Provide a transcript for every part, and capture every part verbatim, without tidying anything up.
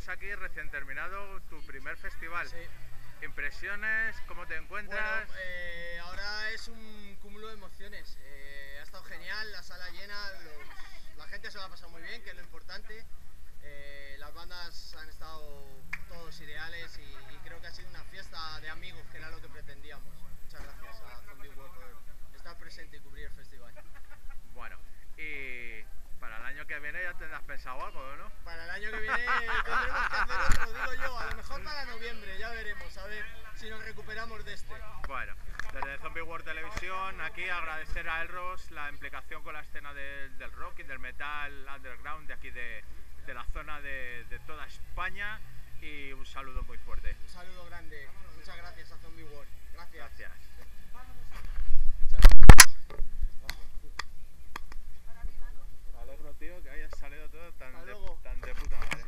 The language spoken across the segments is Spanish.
estamos aquí recién terminado tu primer festival. Sí. ¿Impresiones? ¿Cómo te encuentras? Bueno, eh, ahora es un cúmulo de emociones. Eh, ha estado genial, la sala llena, los, la gente se lo ha pasado muy bien, que es lo importante. Eh, las bandas han estado todos ideales y, y creo que ha sido una fiesta de amigos, que era lo que pretendíamos. Muchas gracias a Zombie World por estar presente y cubrir el festival. Bueno, y para el año que viene ya tendrás pensado algo, ¿no? Para el año que viene tendremos que hacer otro, digo yo, a lo mejor para noviembre, ya veremos, a ver si nos recuperamos de este. Bueno, desde Zombie World Televisión, aquí agradecer a Elros la implicación con la escena del, del rock y del metal underground de aquí de, de la zona de, de toda España, y un saludo muy fuerte. Un saludo grande, muchas gracias a Zombie World, gracias. Gracias. Muchas gracias. Me alegro, tío, que hayas salido todo tan, Hasta de, luego. tan de puta madre.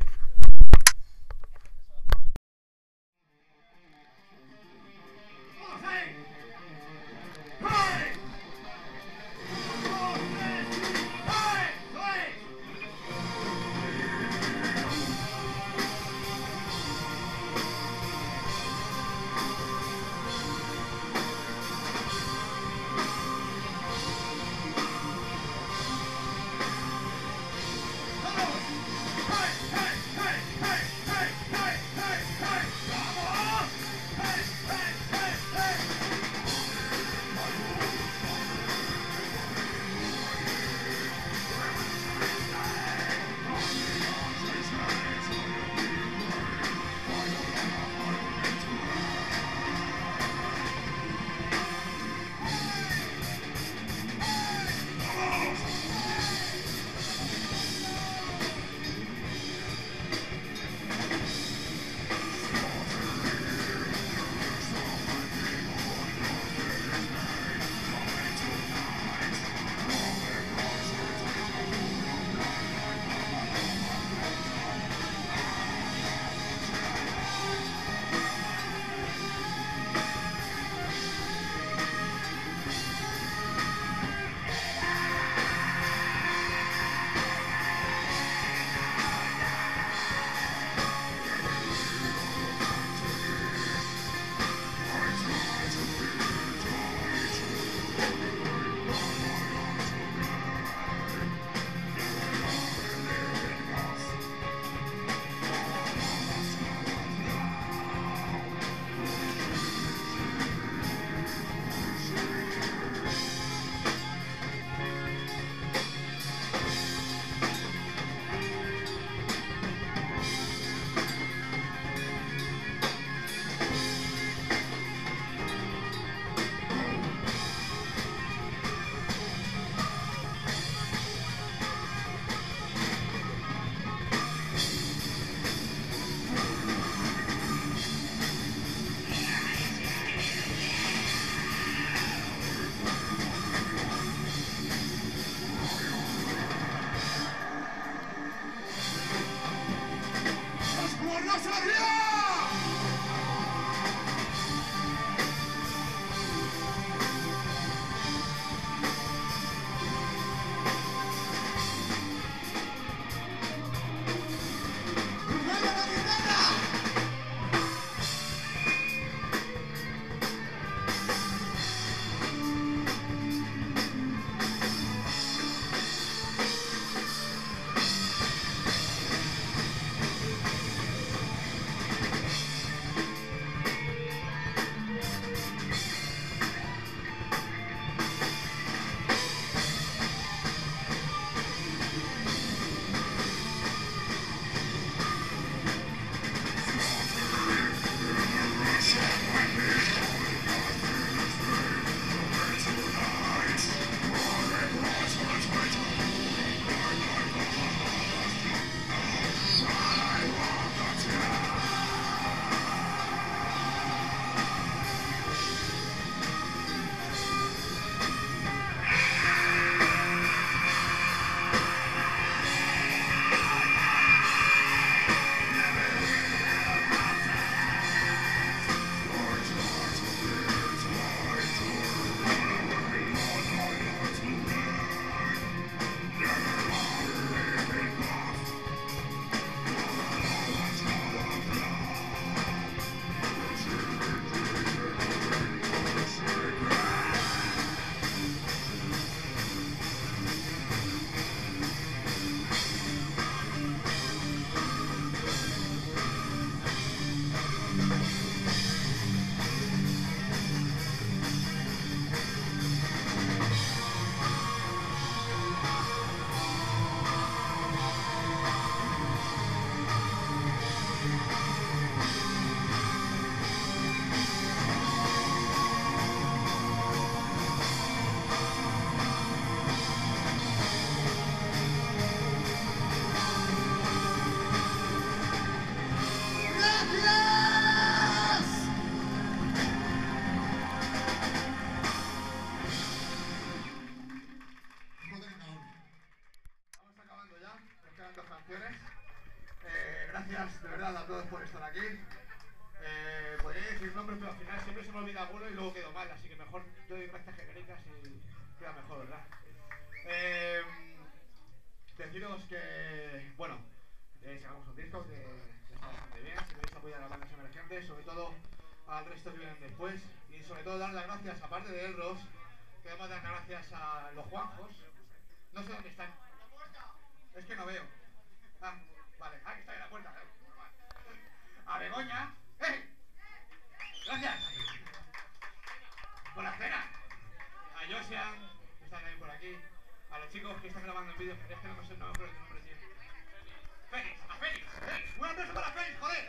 todos por estar aquí. Eh, podría decir nombres, pero al final siempre se me olvida alguno y luego quedo mal, así que mejor doy gracias genéricas y queda mejor, ¿verdad? Eh, deciros que, bueno, eh, sacamos un disco que, que está bastante bien, si queréis apoyar a las bandas emergentes, sobre todo al resto que vienen después, y sobre todo dar las gracias, aparte de Elros, queremos dar las gracias a los Juanjos, no sé dónde están, es que no veo, ah, vale, ah, que está en la puerta, eh. A Begoña, ¡eh! Gracias por la cena, a Josian, que está también por aquí, a los chicos que están grabando el vídeo, es que no me sé, no me acuerdo de tu nombre, tío. Félix, a Félix, Félix, un aplauso para Félix, joder.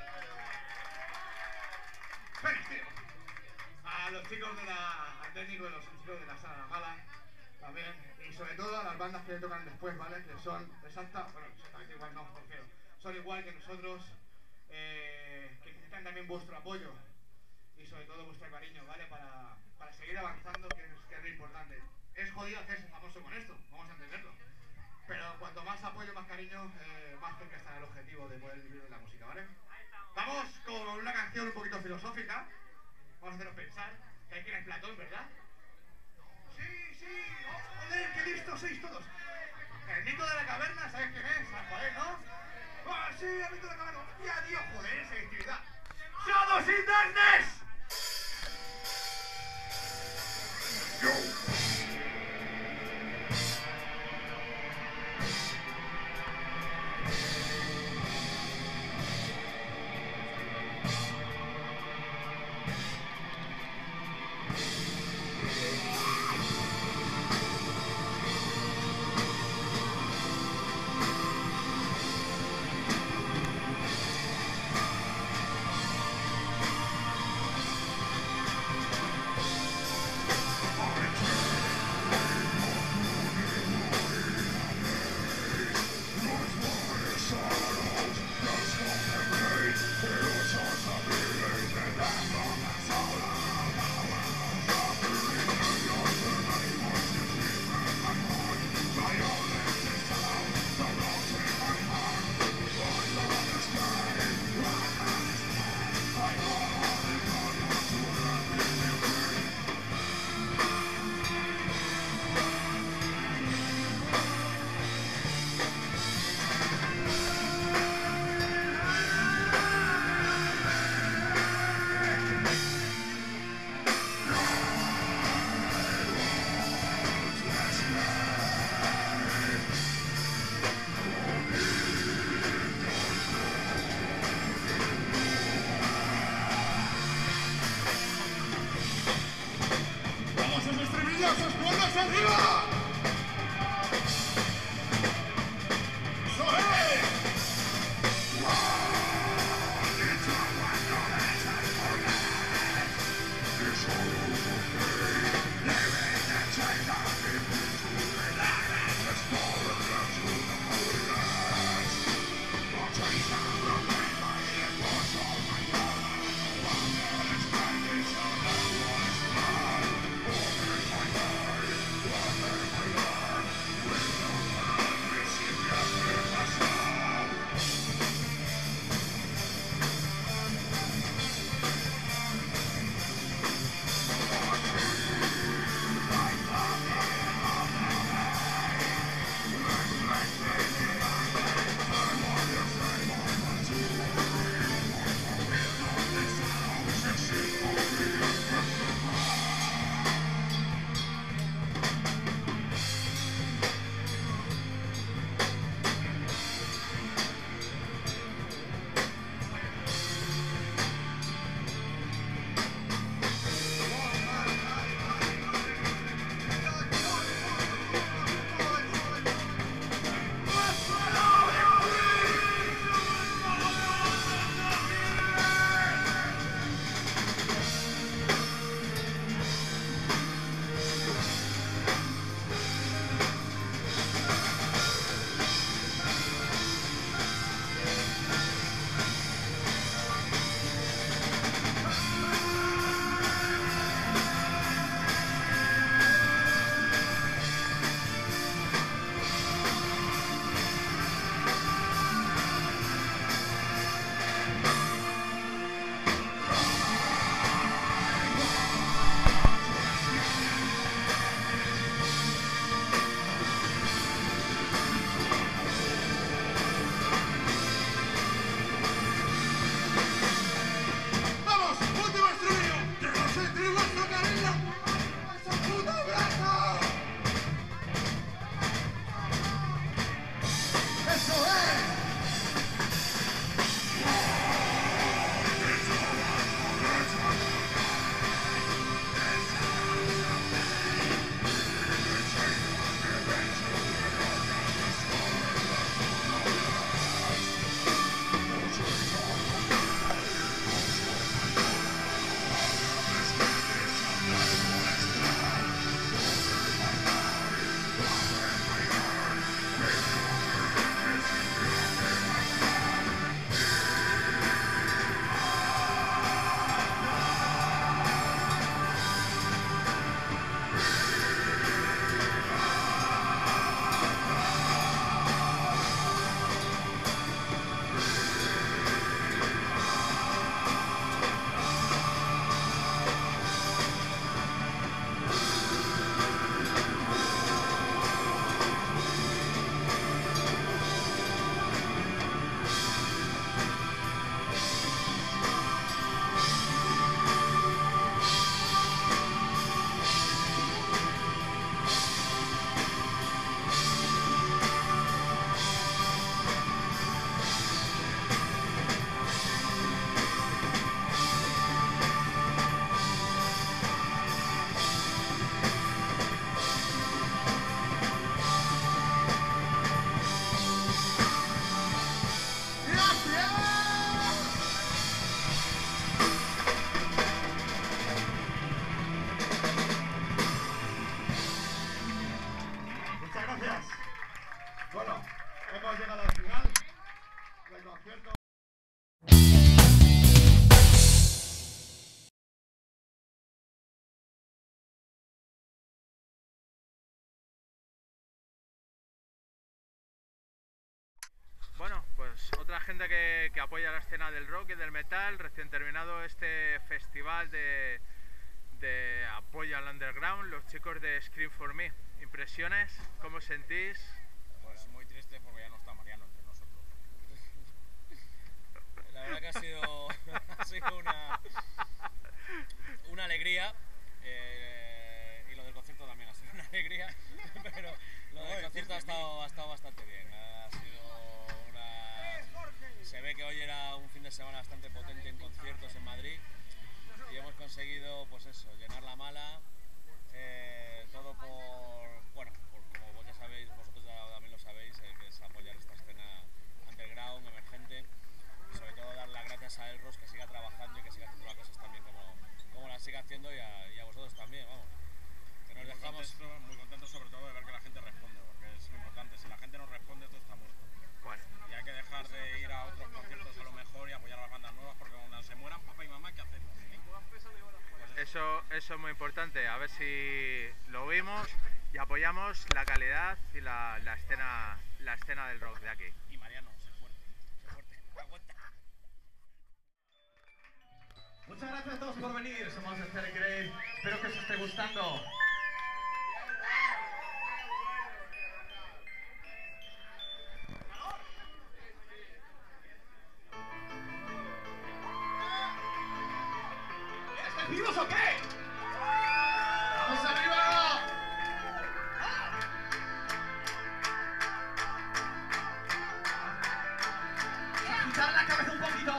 Félix, tío. A los chicos de la, al técnico de los chicos de la sala La Mala, también, y sobre todo a las bandas que tocan después, ¿vale? Que son exactas, bueno, exactamente igual no, prefiero, son igual que nosotros, eh, que necesitan también vuestro apoyo y sobre todo vuestro cariño, ¿vale? Para, para seguir avanzando, que es, que es lo importante. Es jodido hacerse famoso con esto, vamos a entenderlo. Pero cuanto más apoyo, más cariño, eh, más cerca está el objetivo de poder vivir de la música, ¿vale? Vamos con una canción un poquito filosófica. Vamos a haceros pensar que hay que ir en Platón, ¿verdad? Sí, sí, oh, joder, qué listos sois todos. El mito de la caverna, ¿sabes quién es? Ah, joder, ¿no? ¡Ah, sí, el mito de la caverna! ¡Hostia, Dios, joder, esa actividad! ¡Shadows in Darkness! Yo. gente que, que apoya la escena del rock y del metal, recién terminado este festival de, de apoyo al underground, los chicos de Scream for Me. ¿Impresiones? ¿Cómo os sentís? Pues muy triste porque ya no está Mariano entre nosotros. La verdad que ha sido, ha sido una, una alegría, eh, y lo del concierto también ha sido una alegría, pero lo del concierto ha estado, ha estado bastante bien. Ha sido una... Se ve que hoy era un fin de semana bastante potente en conciertos en Madrid y hemos conseguido, pues eso, llenar la Mala, eh, todo por, bueno, por, como vos ya sabéis, vosotros ya también lo sabéis, eh, que es apoyar esta escena underground, emergente, y sobre todo dar las gracias a Elros, que siga trabajando y que siga haciendo las cosas también como, como las sigue haciendo, y a, y a vosotros también, vamos. Que nos muy dejamos... contento, muy contento sobre todo de ver que la gente responde, porque es lo importante. Si la gente no responde, todo está muerto. Bueno. Y hay que dejar de ir a otros conciertos a lo mejor y apoyar a las bandas nuevas, porque cuando se mueran papá y mamá, ¿qué hacemos? Pues eso, eso es muy importante, a ver si lo oímos y apoyamos la calidad y la, la, escena, la escena del rock de aquí. Y Mariano, sé fuerte, sé fuerte, aguanta. Muchas gracias a todos por venir, somos Esther Grey, espero que os esté gustando. ¿Estáis vivos o qué? ¡Vamos arriba! ¡Agitar la cabeza un poquito!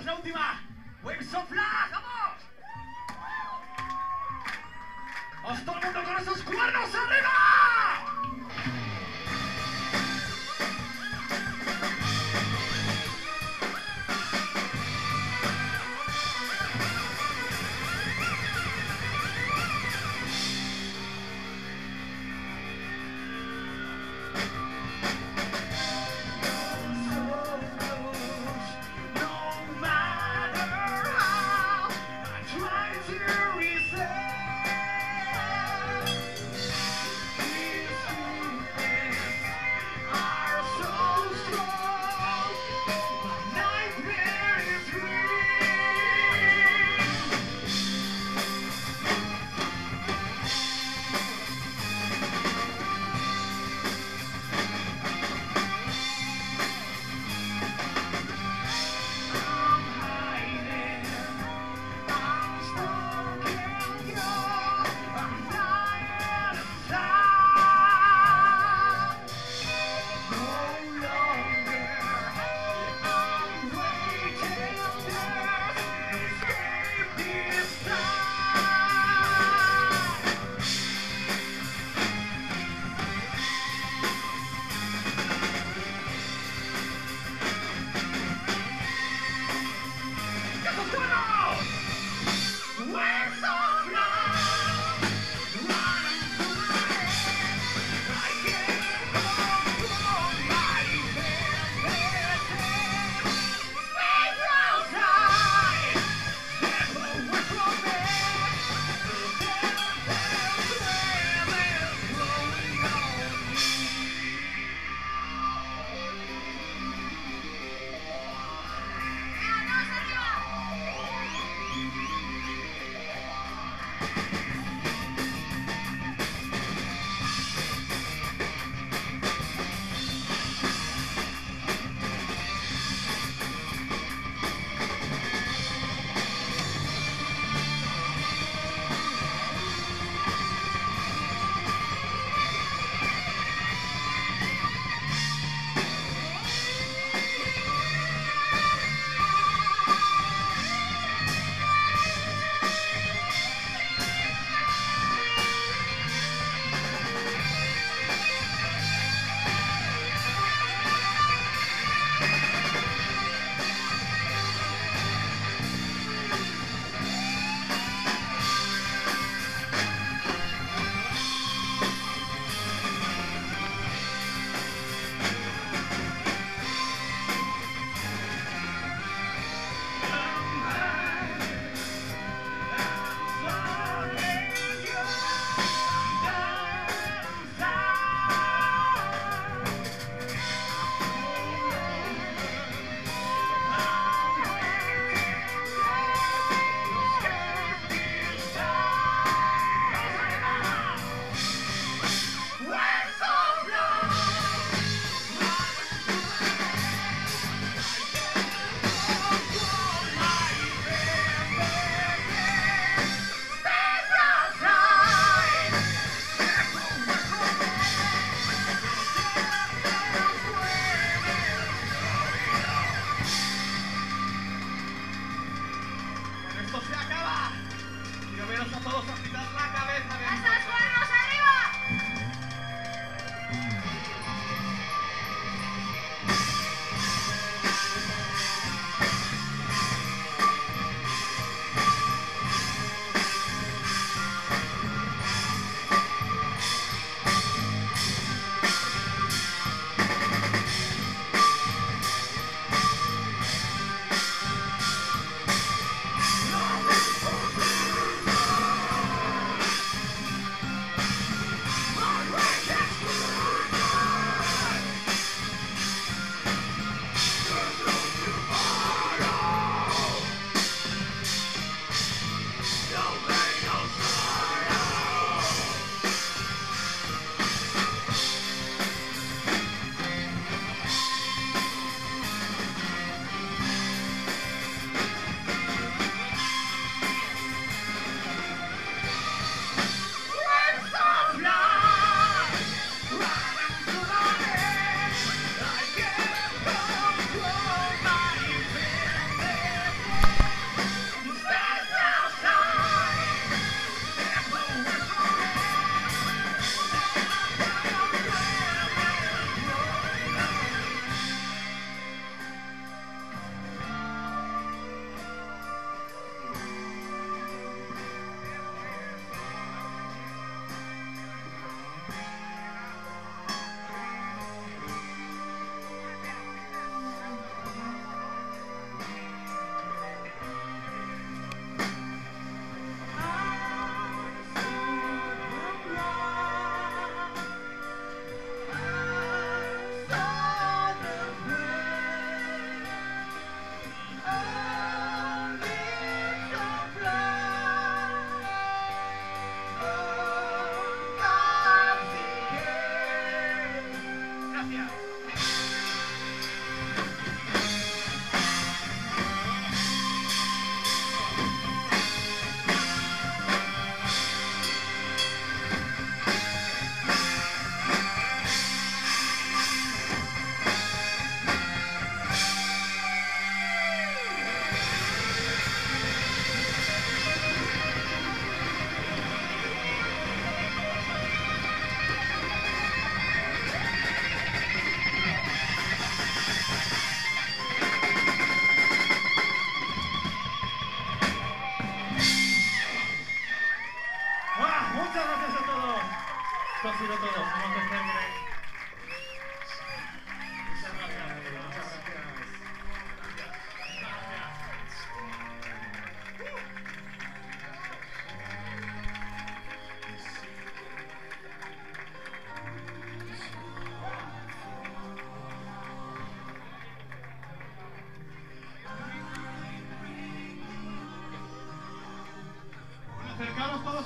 chicos, la última. Waves of Love, vamos. ¡Vamos todo el mundo con esos cuernos arriba!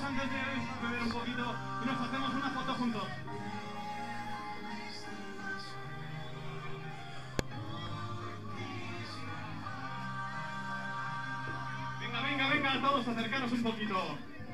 antes de beber un poquito y nos hacemos una foto juntos. Venga, venga, venga, todos acercaros un poquito.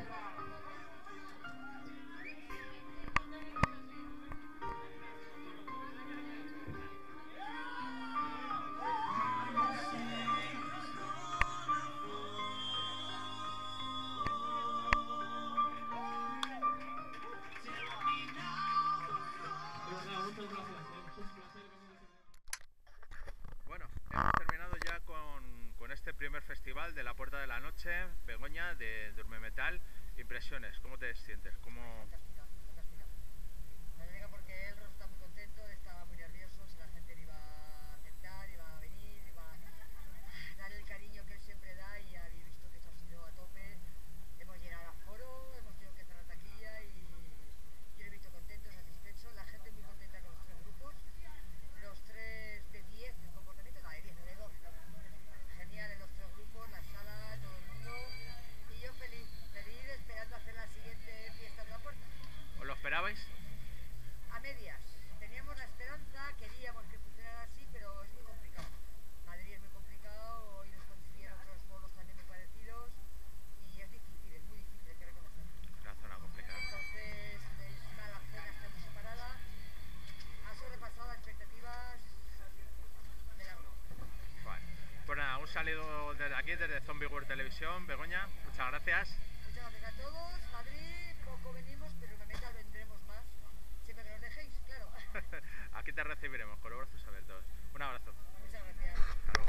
Bueno, hemos terminado ya con, con este primer festival de la Puerta de la Noche, Begoña, de Durme Metal. Impresiones, ¿cómo te sientes? ¿Cómo... Fantástica, fantástica. Me alegra porque Elros está muy contento, estaba muy nervioso si la gente le iba a aceptar, iba a venir, iba a dar el cariño que él siempre da y habéis visto que esto ha sido a tope. Hemos llenado aforo, hemos tenido que cerrar taquilla y yo lo he visto contento, satisfecho, la gente muy contenta con los tres grupos, los tres de diez en comportamiento, no, de diez, de dos. Genial en los tres grupos, la sala, todo el mundo y yo feliz, feliz esperando hacer la siguiente fiesta de la puerta. ¿Os lo esperabais? A medias. Teníamos la esperanza, queríamos que funcionara así, pero es muy complicado. Madrid es muy complicado, hoy nos consiguieron otros bolos también muy parecidos y es difícil, es muy difícil, hay que reconocer. La zona complicada. Entonces, encima la zona está muy separada, ha sobrepasado las expectativas de largo. Vale. Pues nada, un saludo desde aquí, desde Zombie World Televisión. Begoña, muchas gracias. Muchas gracias a todos. Madrid, poco venimos, pero en metal vendremos más. Siempre que nos dejéis, claro. Aquí te recibiremos con los brazos abiertos. Un abrazo. Muchas gracias. Hasta luego.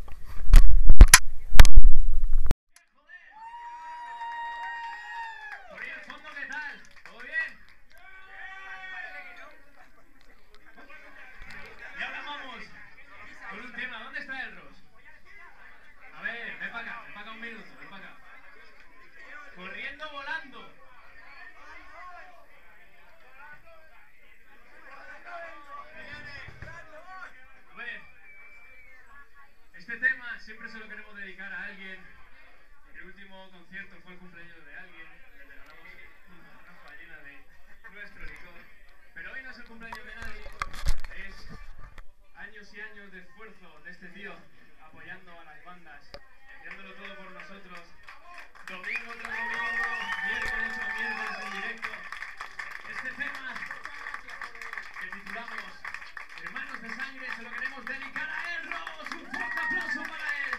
Por ahí al fondo, ¿qué tal? ¿Todo bien? Y ahora vamos con un tema. ¿Dónde está Elros? A ver, ven para acá, ven para acá un minuto, ven para acá. Corriendo, volando. A ver, este tema siempre se lo queremos dedicar a alguien. El último concierto fue el cumpleaños de alguien. Le regalamos una garrafa llena de nuestro licor. Pero hoy no es el cumpleaños de nadie. Es años y años de esfuerzo de este tío apoyando a las bandas, haciéndolo todo por nosotros. Domingo tras domingo, miércoles tras miércoles en directo. Este tema que titulamos Hermanos de Sangre se lo queremos dedicar a Elros. Un fuerte aplauso para él.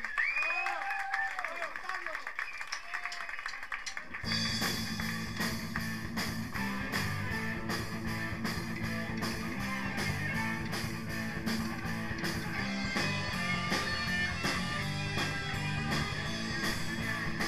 Thank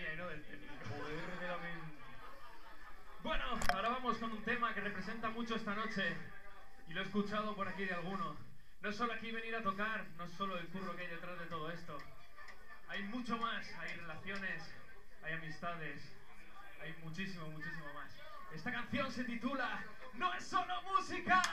mía y no del técnico. Joder, de la mente. Bueno, ahora vamos con un tema que representa mucho esta noche y lo he escuchado por aquí de alguno. No es solo aquí venir a tocar, no es solo el curro que hay detrás de todo esto. Hay mucho más, hay relaciones, hay amistades, hay muchísimo, muchísimo más. Esta canción se titula No es solo música.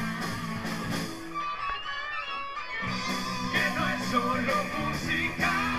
Solo música.